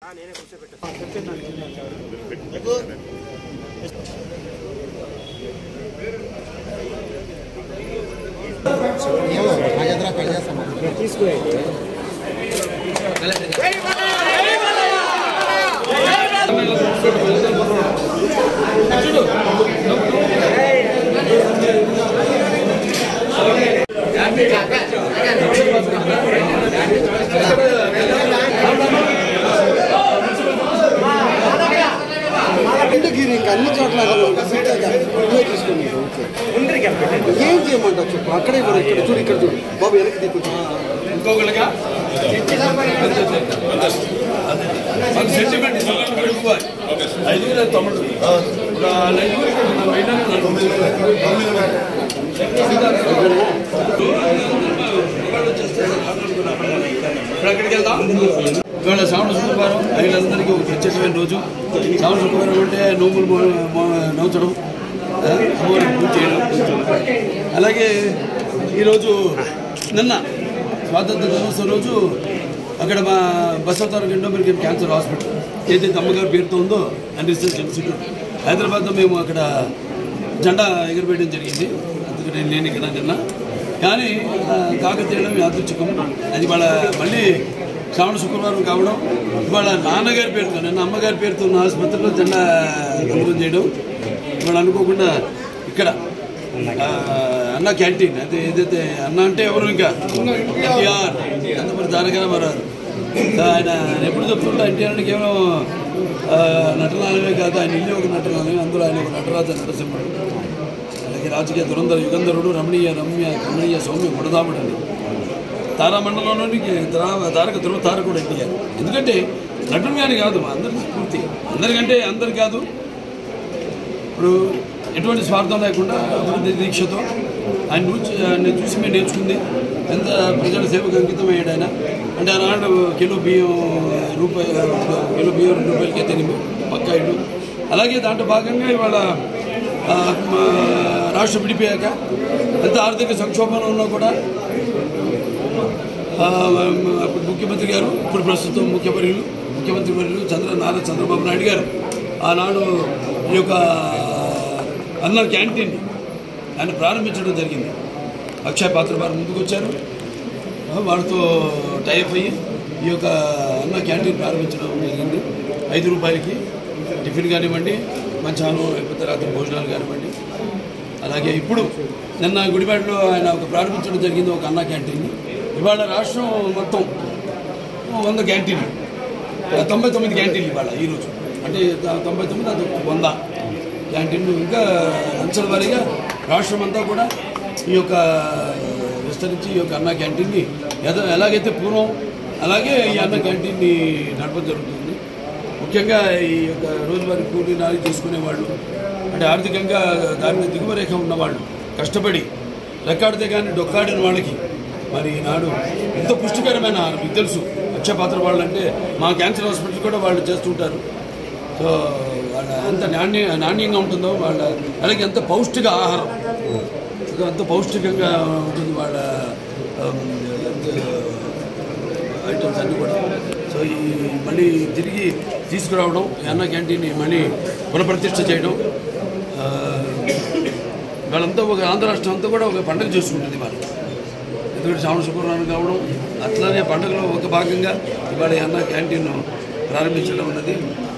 అన్ని చోట్ల ఏం చేయమంటావు చెప్పు. అక్కడే కూడా ఇక్కడ చూడు, ఇక్కడ చూడు బాబు, వెనక్కి దిక్కు. ఇంకొకరిగా సెంటిమెంట్ ఐదుగురు తమ్ముడు అక్కడికి వెళ్దాం. ఇవాళ శ్రావణ శుక్రవారం మహిళలందరికీ ఒక ప్రత్యేకమైన రోజు. శ్రావణ శుక్రవారం అంటే నోములు నవ్వుచడం, అమ్మవారికి పూజ చేయడం. అలాగే ఈరోజు నిన్న స్వాతంత్ర దినోత్సవం రోజు అక్కడ మా బసవతారక ఇండోమెరికన్ క్యాన్సర్ హాస్పిటల్ ఏదైతే అమ్మగారి పేరుతో ఉందో అండ్ రీసెర్చ్ ఇన్స్టిట్యూట్ హైదరాబాద్లో మేము అక్కడ జెండా ఎగురవేయడం జరిగింది. అందుకని నేను ఇక్కడ నిన్న కానీ కాకతీయడం యాదృచ్ఛికం. అది వాళ్ళ మళ్ళీ శ్రావణ శుక్రవారం కావడం, ఇవాళ నాన్నగారి పేరుతో నిన్న అమ్మగారి పేరుతో ఉన్న ఆసుపత్రిలో జెండా దగ్ధం చేయడం. ఇవాళ అనుకోకుండా ఇక్కడ అన్న క్యాంటీన్ అయితే ఏదైతే అన్న అంటే ఎవరు ఇంకా ఎన్టీఆర్ నందమూరి తారక రామారావు ఆయన ఎప్పుడు చెప్తుంటే ఎన్టీఆర్ని కేవలం నటనాలమే కాదు, ఆయన ఇల్లు ఒక నటనాలమే, అందులో ఆయన ఒక నటరాజ నరసింహుడు, అలాగే రాజకీయ దురంధర యుగంధరుడు, రమణీయ కమనీయ సౌమ్య గుణదాముడు అని తారామండలంలోనికి తారక ధ్రువ తారకుడు ఎన్టీఆర్. ఎందుకంటే నటుడు కానీ కాదు, మా అందరికి స్ఫూర్తి. అందరికంటే అందరు కాదు, ఇప్పుడు ఎటువంటి స్వార్థం లేకుండా అభివృద్ధి దీక్షతో ఆయన చూసి మేము నేర్చుకుంది. ఎంత ప్రజల సేవకు అంకితమయ్యాడు ఆయన. అంటే ఆనాడు కిలో బియ్యం ₹2 తిరిగి పక్కా ఇల్లు. అలాగే దాంట్లో భాగంగా ఇవాళ రాష్ట్రం విడిపోయాక ఎంత ఆర్థిక సంక్షోభంలో ఉన్నా కూడా అప్పుడు ముఖ్యమంత్రి గారు, ఇప్పుడు ప్రస్తుతం ముఖ్యమంత్రి వర్యులు నారా చంద్రబాబు నాయుడు గారు ఆనాడు ఈ యొక్క అన్న క్యాంటీన్ ఆయన ప్రారంభించడం జరిగింది. అక్షయ పాత్ర వారు ముందుకు వచ్చారు, వారితో టైప్ అయ్యి ఈ యొక్క అన్న క్యాంటీన్ ప్రారంభించడం జరిగింది. ₹5 టిఫిన్ కానివ్వండి, మధ్యాహ్నం లేకపోతే రాత్రి భోజనాలు కానివ్వండి. అలాగే ఇప్పుడు నిన్న గుడివాడలో ఆయన ఒక ప్రారంభించడం జరిగింది ఒక అన్న క్యాంటీన్. ఇవాళ రాష్ట్రం మొత్తం 100 క్యాంటీన్లు, 99 క్యాంటీన్లు ఇవాళ ఈరోజు. అంటే 99 అది 100 క్యాంటీన్లు. ఇంకా అంచెల వారీగా రాష్ట్రం అంతా కూడా ఈ యొక్క విస్తరించి ఈ యొక్క అన్న క్యాంటీన్ని ఎలాగైతే పూర్వం అలాగే ఈ అన్న క్యాంటీన్ని నడపడం జరుగుతుంది. ముఖ్యంగా ఈ యొక్క రోజువారీ కూలీ నాలి చేసుకునేవాళ్ళు, అంటే ఆర్థికంగా దాని దిగువ రేఖ ఉన్నవాళ్ళు, కష్టపడి రెక్కాడితే కానీ డొక్కాడిన వాళ్ళకి మరి ఈనాడు ఎంతో పుష్టికరమైన మీకు తెలుసు. అక్షయ పాత్ర వాళ్ళు అంటే మా క్యాన్సర్ హాస్పిటల్ కూడా వాళ్ళు చేస్తుంటారు. సో వాళ్ళ ఎంత నాణ్యంగా ఉంటుందో వాళ్ళ, అలాగే ఎంత పౌష్టిక ఆహారం, ఎంత పౌష్టికంగా ఉంటుంది వాళ్ళ ఐటమ్స్ అన్నీ కూడా. సో ఈ మళ్ళీ తిరిగి తీసుకురావడం, ఈ అన్న క్యాంటీన్ని మళ్ళీ పునఃప్రతిష్ఠ చేయడం, వాళ్ళంతా ఒక ఆంధ్ర రాష్ట్రం అంతా కూడా ఒక పండుగ చేసుకుంటుంది వాళ్ళు. ఎందుకంటే శ్రావణ శుక్రవారం కావడం, అట్లానే పండుగలో ఒక భాగంగా ఇవాళ అన్న క్యాంటీన్ ప్రారంభించడం ఉన్నది.